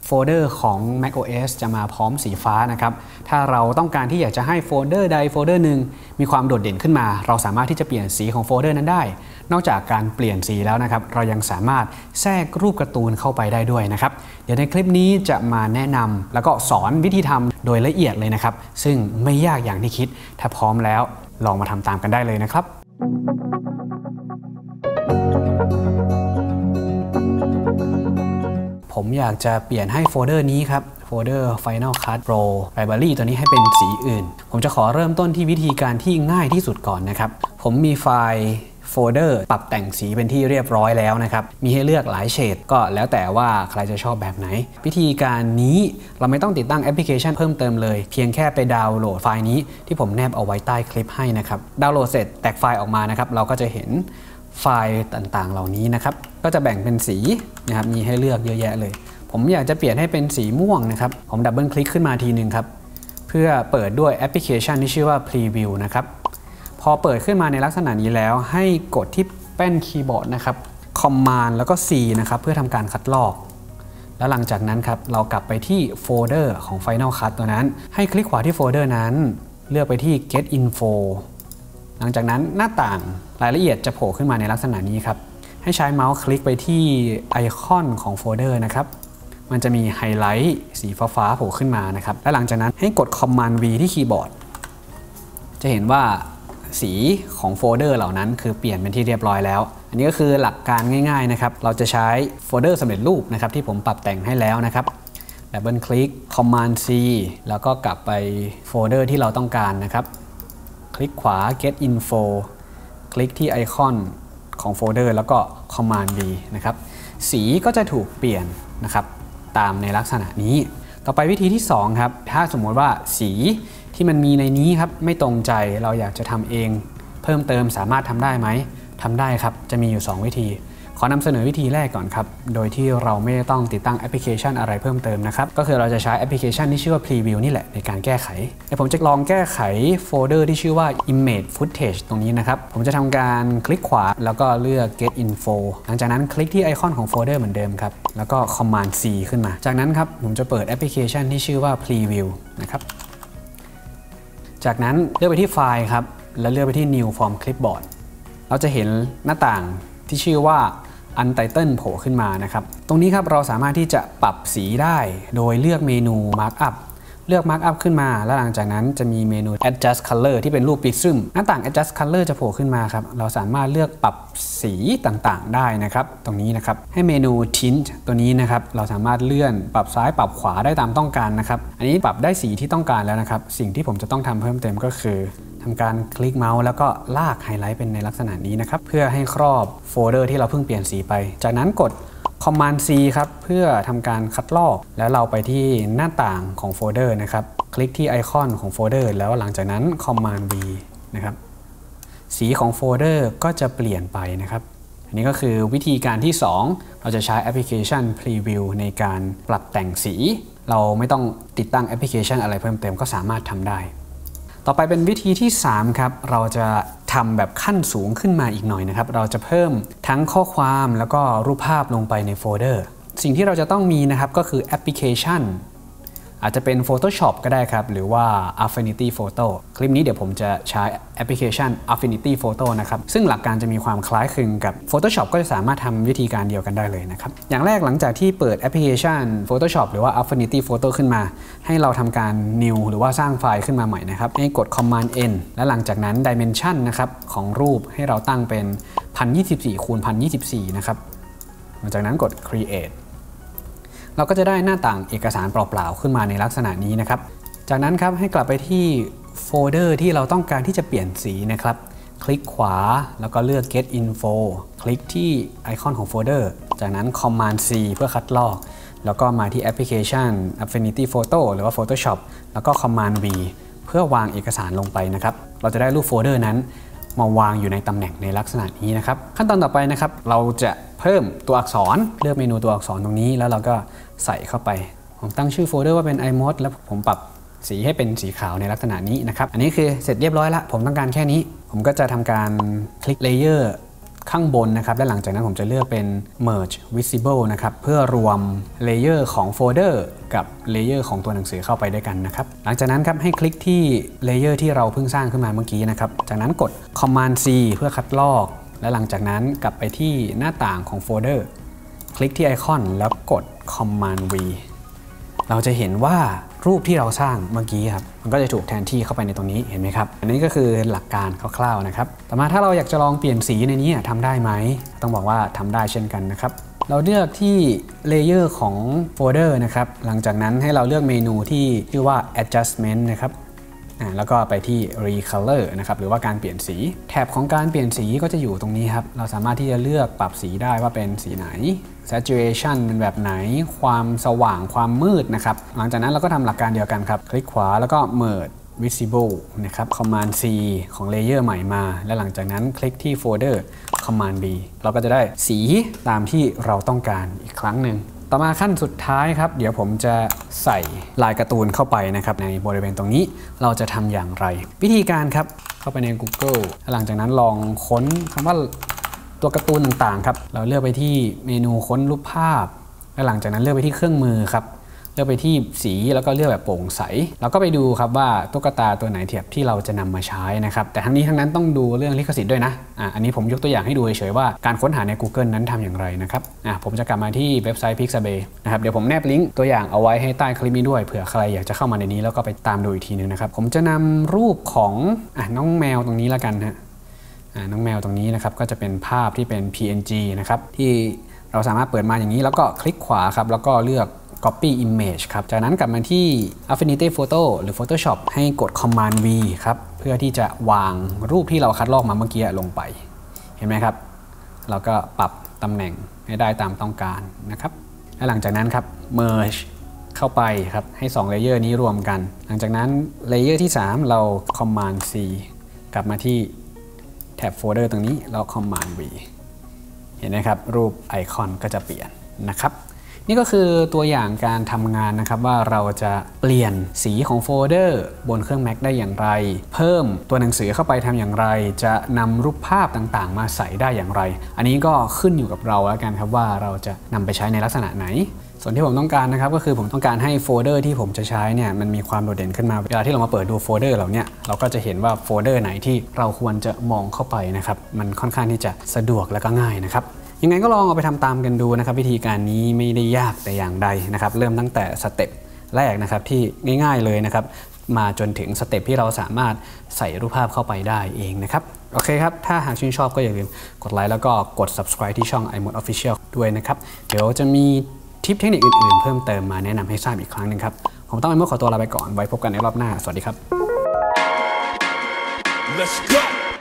โฟลเดอร์ของ macOS จะมาพร้อมสีฟ้านะครับถ้าเราต้องการที่อยากจะให้โฟลเดอร์ใดโฟลเดอร์หนึ่งมีความโดดเด่นขึ้นมาเราสามารถที่จะเปลี่ยนสีของโฟลเดอร์นั้นได้นอกจากการเปลี่ยนสีแล้วนะครับเรายังสามารถแทรกรูปการ์ตูนเข้าไปได้ด้วยนะครับเดี๋ยวในคลิปนี้จะมาแนะนำแล้วก็สอนวิธีทำโดยละเอียดเลยนะครับซึ่งไม่ยากอย่างที่คิดถ้าพร้อมแล้วลองมาทำตามกันได้เลยนะครับผมอยากจะเปลี่ยนให้โฟลเดอร์นี้ครับโฟลเดอร์ Final Cut Pro Library ตัวนี้ให้เป็นสีอื่นผมจะขอเริ่มต้นที่วิธีการที่ง่ายที่สุดก่อนนะครับผมมีไฟล์โฟลเดอร์ปรับแต่งสีเป็นที่เรียบร้อยแล้วนะครับมีให้เลือกหลายเฉดก็แล้วแต่ว่าใครจะชอบแบบไหนวิธีการนี้เราไม่ต้องติดตั้งแอปพลิเคชันเพิ่มเติมเลยเพียงแค่ไปดาวน์โหลดไฟล์นี้ที่ผมแนบเอาไว้ใต้คลิปให้นะครับดาวน์โหลดเสร็จแตกไฟล์ออกมานะครับเราก็จะเห็นไฟล์ต่างๆเหล่านี้นะครับก็จะแบ่งเป็นสีนะครับมีให้เลือกเยอะแยะเลยผมอยากจะเปลี่ยนให้เป็นสีม่วงนะครับผมดับเบิลคลิกขึ้นมาทีนึงครับเพื่อเปิดด้วยแอปพลิเคชันที่ชื่อว่า Preview นะครับพอเปิดขึ้นมาในลักษณะนี้แล้วให้กดที่แป้นคีย์บอร์ดนะครับ Command แล้วก็ C นะครับเพื่อทำการคัดลอกแล้วหลังจากนั้นครับเรากลับไปที่โฟลเดอร์ของ Final Cut ตัวนั้นให้คลิกขวาที่โฟลเดอร์นั้นเลือกไปที่ Get Info หลังจากนั้นหน้าต่างรายละเอียดจะโผล่ขึ้นมาในลักษณะนี้ครับให้ใช้เมาส์คลิกไปที่ไอคอนของโฟลเดอร์นะครับมันจะมีไฮไลท์สีฟ้าๆโผล่ขึ้นมานะครับและหลังจากนั้นให้กด Command V ที่คีย์บอร์ดจะเห็นว่าสีของโฟลเดอร์เหล่านั้นคือเปลี่ยนเป็นที่เรียบร้อยแล้วอันนี้ก็คือหลักการง่ายๆนะครับเราจะใช้โฟลเดอร์สำเร็จรูปนะครับที่ผมปรับแต่งให้แล้วนะครับดับเบิลคลิก Command C แล้วก็กลับไปโฟลเดอร์ที่เราต้องการนะครับคลิกขวา Get Info คลิกที่ไอคอนของโฟลเดอร์แล้วก็ Command V นะครับสีก็จะถูกเปลี่ยนนะครับตามในลักษณะนี้ต่อไปวิธีที่2ครับถ้าสมมติว่าสีที่มันมีในนี้ครับไม่ตรงใจเราอยากจะทำเองเพิ่มเติมสามารถทำได้ไหมทำได้ครับจะมีอยู่2วิธีขอนำเสนอวิธีแรกก่อนครับโดยที่เราไม่ต้องติดตั้งแอปพลิเคชันอะไรเพิ่มเติมนะครับก็คือเราจะใช้แอปพลิเคชันที่ชื่อว่า Preview นี่แหละในการแก้ไขเดี๋ยวผมจะลองแก้ไขโฟลเดอร์ที่ชื่อว่า Image Footage ตรงนี้นะครับผมจะทำการคลิกขวาแล้วก็เลือก Get Info หลังจากนั้นคลิกที่ไอคอนของโฟลเดอร์เหมือนเดิมครับแล้วก็ Command C ขึ้นมาจากนั้นครับผมจะเปิดแอปพลิเคชันที่ชื่อว่า Preview นะครับจากนั้นเลือกไปที่ไฟล์ครับแล้วเลือกไปที่ New from Clipboard เราจะเห็นหน้าต่างที่ชื่อว่า Untitled โผล่ขึ้นมานะครับตรงนี้ครับเราสามารถที่จะปรับสีได้โดยเลือกเมนู Markup เลือก Markup ขึ้นมาแล้วหลังจากนั้นจะมีเมนู Adjust Color ที่เป็นรูป Prism หน้าต่าง Adjust Color จะโผล่ขึ้นมาครับเราสามารถเลือกปรับสีต่างๆได้นะครับตรงนี้นะครับให้เมนู Tint ตัวนี้นะครับเราสามารถเลื่อนปรับซ้ายปรับขวาได้ตามต้องการนะครับอันนี้ปรับได้สีที่ต้องการแล้วนะครับสิ่งที่ผมจะต้องทำเพิ่มเติมก็คือทำการคลิกเมาส์แล้วก็ลากไฮไลท์เป็นในลักษณะนี้นะครับเพื่อให้ครอบโฟลเดอร์ที่เราเพิ่งเปลี่ยนสีไปจากนั้นกด Command C ครับเพื่อทำการคัดลอกแล้วเราไปที่หน้าต่างของโฟลเดอร์นะครับคลิกที่ไอคอนของโฟลเดอร์แล้วหลังจากนั้น Command V นะครับสีของโฟลเดอร์ก็จะเปลี่ยนไปนะครับอันนี้ก็คือวิธีการที่2เราจะใช้แอปพลิเคชัน Preview ในการปรับแต่งสีเราไม่ต้องติดตั้งแอปพลิเคชันอะไรเพิ่มเติมก็สามารถทำได้ต่อไปเป็นวิธีที่3ครับเราจะทำแบบขั้นสูงขึ้นมาอีกหน่อยนะครับเราจะเพิ่มทั้งข้อความแล้วก็รูปภาพลงไปในโฟลเดอร์สิ่งที่เราจะต้องมีนะครับก็คือแอปพลิเคชันอาจจะเป็น Photoshop ก็ได้ครับหรือว่า Affinity Photo คลิปนี้เดี๋ยวผมจะใช้แอปพลิเคชัน Affinity Photo นะครับซึ่งหลักการจะมีความคล้ายคลึงกับ Photoshop ก็จะสามารถทำวิธีการเดียวกันได้เลยนะครับอย่างแรกหลังจากที่เปิดแอปพลิเคชัน Photoshop หรือว่า Affinity Photo ขึ้นมาให้เราทำการ New หรือว่าสร้างไฟล์ขึ้นมาใหม่นะครับให้กด Command N และหลังจากนั้น Dimension นะครับของรูปให้เราตั้งเป็น 1024 คูณ 1024 นะครับหลังจากนั้นกด Createเราก็จะได้หน้าต่างเอกสารเปล่าๆขึ้นมาในลักษณะนี้นะครับจากนั้นครับให้กลับไปที่โฟลเดอร์ที่เราต้องการที่จะเปลี่ยนสีนะครับคลิกขวาแล้วก็เลือก Get Info คลิกที่ไอคอนของโฟลเดอร์จากนั้น Command C เพื่อคัดลอกแล้วก็มาที่แอปพลิเคชัน Affinity Photo หรือว่า Photoshop แล้วก็ Command V เพื่อวางเอกสารลงไปนะครับเราจะได้รูปโฟลเดอร์นั้นมาวางอยู่ในตำแหน่งในลักษณะนี้นะครับขั้นตอนต่อไปนะครับเราจะเพิ่มตัวอักษรเลือกเมนูตัวอักษรตรงนี้แล้วเราก็ใส่เข้าไปผมตั้งชื่อโฟลเดอร์ว่าเป็น iMode แล้วผมปรับสีให้เป็นสีขาวในลักษณะนี้นะครับอันนี้คือเสร็จเรียบร้อยละผมต้องการแค่นี้ผมก็จะทำการคลิกเลเยอร์ข้างบนนะครับและหลังจากนั้นผมจะเลือกเป็น merge visible นะครับเพื่อรวมเลเยอร์ของโฟลเดอร์กับเลเยอร์ของตัวหนังสือเข้าไปด้วยกันนะครับหลังจากนั้นครับให้คลิกที่เลเยอร์ที่เราเพิ่งสร้างขึ้นมาเมื่อกี้นะครับจากนั้นกด Command C เพื่อคัดลอกและหลังจากนั้นกลับไปที่หน้าต่างของโฟลเดอร์คลิกที่ไอคอนแล้วกด Command V เราจะเห็นว่ารูปที่เราสร้างเมื่อกี้ครับมันก็จะถูกแทนที่เข้าไปในตรงนี้เห็นไหมครับอันนี้ก็คือหลักการคร่าวๆนะครับต่อมาถ้าเราอยากจะลองเปลี่ยนสีในนี้ทำได้ไหมต้องบอกว่าทำได้เช่นกันนะครับเราเลือกที่เลเยอร์ของโฟลเดอร์นะครับหลังจากนั้นให้เราเลือกเมนูที่ชื่อว่า adjustment นะครับแล้วก็ไปที่ recolor นะครับหรือว่าการเปลี่ยนสีแถบของการเปลี่ยนสีก็จะอยู่ตรงนี้ครับเราสามารถที่จะเลือกปรับสีได้ว่าเป็นสีไหน saturation เป็นแบบไหนความสว่างความมืดนะครับหลังจากนั้นเราก็ทำหลักการเดียวกันครับคลิกขวาแล้วก็ merge visible นะครับ command C ของเลเยอร์ใหม่มาและหลังจากนั้นคลิกที่โฟลเดอร์ command B เราก็จะได้สีตามที่เราต้องการอีกครั้งหนึ่งต่อมาขั้นสุดท้ายครับเดี๋ยวผมจะใส่ลายการ์ตูนเข้าไปนะครับในบริเวณตรงนี้เราจะทำอย่างไรวิธีการครับเข้าไปใน Google หลังจากนั้นลองค้นคำว่าตัวการ์ตูนต่างๆครับเราเลือกไปที่เมนูค้นรูปภาพและหลังจากนั้นเลือกไปที่เครื่องมือครับเลือกไปที่สีแล้วก็เลือกแบบโปร่งใสเราก็ไปดูครับว่าตุ๊กตาตัวไหนเทียบที่เราจะนำมาใช้นะครับแต่ทั้งนี้ทั้งนั้นต้องดูเรื่องลิขสิทธิ์ด้วยนะอันนี้ผมยกตัวอย่างให้ดูเฉยๆว่าการค้นหาใน Google นั้นทำอย่างไรนะครับผมจะกลับมาที่เว็บไซต์ Pixabay นะครับเดี๋ยวผมแนบลิงก์ตัวอย่างเอาไว้ให้ใต้คลิปนี้ด้วยเผื่อใครอยากจะเข้ามาในนี้แล้วก็ไปตามดูอีกทีนึงนะครับผมจะนำรูปของน้องแมวตรงนี้แล้วกันฮะน้องแมวตรงนี้นะครับก็จะเป็นภาพที่เป็น PNG นะครับที่เราสามารถเปิดมาอย่างนี้แล้วก็คลิกขวาครับแล้วก็เลือกcopy image ครับจากนั้นกลับมาที่ Affinity Photo หรือ Photoshop ให้กด Command V ครับเพื่อที่จะวางรูปที่เราคัดลอกมาเมื่อกี้ลงไปเห็นไหมครับเราก็ปรับตำแหน่งให้ได้ตามต้องการนะครับและหลังจากนั้นครับ merge เข้าไปครับให้2เลเยอร์นี้รวมกันหลังจากนั้นเลเยอร์ที่3เรา Command C กลับมาที่แท็บโฟลเดอร์ตรงนี้แล้ว Command V เห็นไหมครับรูปไอคอนก็จะเปลี่ยนนะครับนี่ก็คือตัวอย่างการทำงานนะครับว่าเราจะเปลี่ยนสีของโฟลเดอร์บนเครื่อง Mac ได้อย่างไรเพิ่มตัวหนังสือเข้าไปทำอย่างไรจะนำรูปภาพต่างๆมาใส่ได้อย่างไรอันนี้ก็ขึ้นอยู่กับเราแล้วกันครับว่าเราจะนำไปใช้ในลักษณะไหนส่วนที่ผมต้องการนะครับก็คือผมต้องการให้โฟลเดอร์ที่ผมจะใช้เนี่ยมันมีความโดดเด่นขึ้นมาเวลาที่เรามาเปิดดูโฟลเดอร์เหล่านี้เราก็จะเห็นว่าโฟลเดอร์ไหนที่เราควรจะมองเข้าไปนะครับมันค่อนข้างที่จะสะดวกและก็ง่ายนะครับยังไงก็ลองเอาไปทำตามกันดูนะครับวิธีการนี้ไม่ได้ยากแต่อย่างใดนะครับเริ่มตั้งแต่สเต็ปแรกนะครับที่ง่ายๆเลยนะครับมาจนถึงสเต็ปที่เราสามารถใส่รูปภาพเข้าไปได้เองนะครับโอเคครับถ้าหากชื่นชอบก็อย่าลืมกดไลค์แล้วก็กด subscribe ที่ช่อง iMode Official ด้วยนะครับเดี๋ยวจะมีทิปเทคนิคอื่นๆเพิ่มเติมมาแนะนำให้ทราบอีกครั้งหนึ่งครับผมต้องiModeขอตัวลาไปก่อนไว้พบกันในรอบหน้าสวัสดีครับ Let's go